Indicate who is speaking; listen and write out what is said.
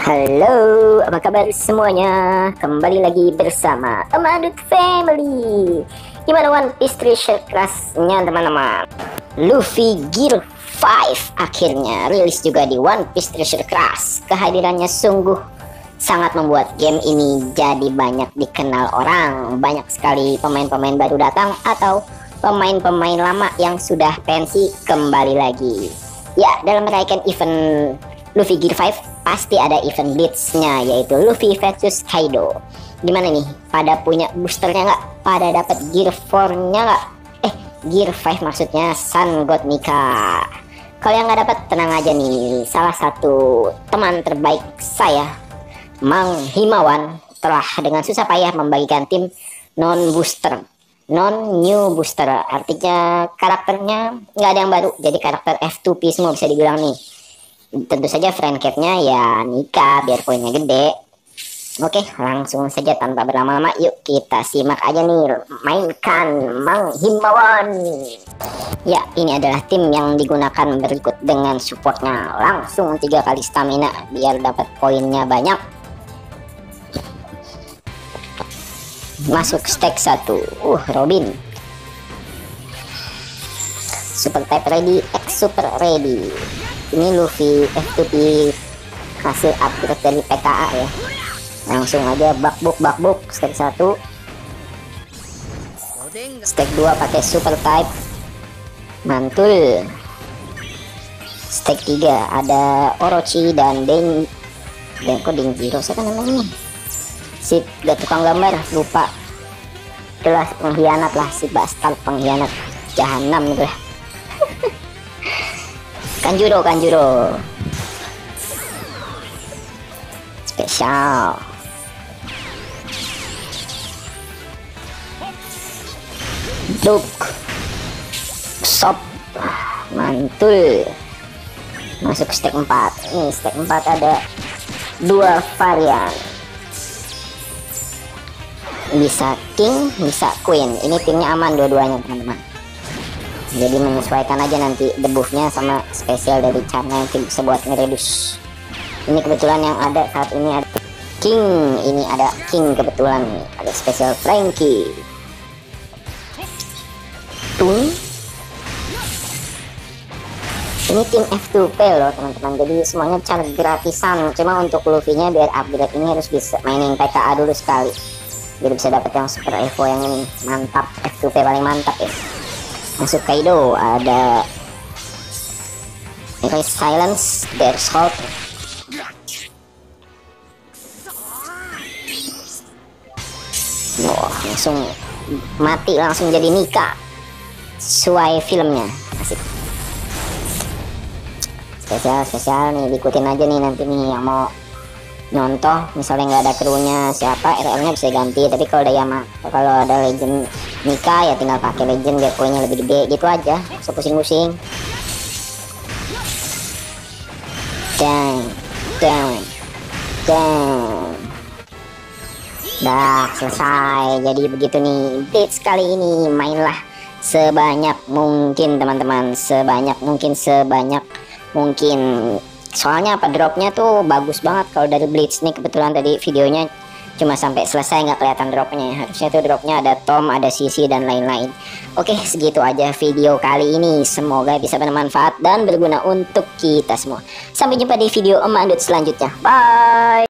Speaker 1: Halo, apa kabar semuanya? Kembali lagi bersama Amadut Family. Gimana One Piece Treasure Class-nya teman-teman? Luffy Gear 5 akhirnya rilis juga di One Piece Treasure Class. Kehadirannya sungguh sangat membuat game ini jadi banyak dikenal orang. Banyak sekali pemain-pemain baru datang atau pemain-pemain lama yang sudah pensi kembali lagi. Ya, dalam merayakan event Luffy Gear 5 pasti ada event Blitz-nya, yaitu Luffy versus Kaido. Gimana nih? Pada punya boosternya nggak? Pada dapat Gear 4-nya nggak? Gear 5 maksudnya Sun God Nika. Kalau yang nggak dapat, tenang aja nih. Salah satu teman terbaik saya, Mang Himawan, telah dengan susah payah membagikan tim non-booster, non-new booster. Artinya karakternya nggak ada yang baru, jadi karakter F2P semua bisa dibilang nih. Tentu saja friend cat-nya ya Nika biar poinnya gede. Oke, langsung saja tanpa berlama-lama, yuk kita simak aja nih mainkan Mang Himawan. Ya, ini adalah tim yang digunakan berikut dengan supportnya. Langsung 3 kali stamina biar dapat poinnya banyak. Masuk stack 1. Robin. Super type ready, X super ready. Ini Luffy F2P hasil upgrade dari PKA ya. Langsung aja bakbuk stack 1. Stack 2 pakai super type. Mantul. Stack 3 ada Orochi dan Denjiro siapa namanya nih? Si gak tukang gambar, lupa. Jelas pengkhianat lah, si bastard pengkhianat jahanam gitu lah. Kanjuro spesial. Duk Sop mantul. Masuk stack 4. Ini stack 4 ada 2 varian, bisa king bisa queen. Ini timnya aman dua-duanya teman-teman, jadi menyesuaikan aja nanti debuffnya sama spesial dari charnya yang bisa buat ngeredus. Ini kebetulan yang ada saat ini ada king, ini ada king kebetulan nih, ada spesial Frankie Tun. Ini tim F2P loh teman-teman, jadi semuanya cara gratisan. Cuma untuk Luffy-nya biar upgrade ini harus bisa mainin PKA dulu sekali, jadi bisa dapat yang super Evo yang ini mantap. F2P paling mantap ya. Masuk Kaido ada Erase Silence, There's Hope. Wah, langsung mati, langsung jadi Nika sesuai filmnya. Asik. Spesial nih, diikutin aja nih nanti nih yang mau nyontoh. Misalnya nggak ada krunya siapa, RL-nya bisa ganti. Tapi kalau ada Yama, kalau ada legend Nika ya tinggal pakai legend biar poinnya lebih gede, gitu aja. So pusing-pusing. Dang. Dah selesai. Jadi begitu nih Blitz kali ini. Mainlah sebanyak mungkin teman-teman, sebanyak mungkin. Soalnya apa, dropnya tuh bagus banget kalau dari Blitz nih. Kebetulan tadi videonya cuma sampai selesai nggak kelihatan dropnya. Harusnya tuh dropnya ada Tom, ada Sisi dan lain-lain. Oke, segitu aja video kali ini. Semoga bisa bermanfaat dan berguna untuk kita semua. Sampai jumpa di video Emandut selanjutnya. Bye.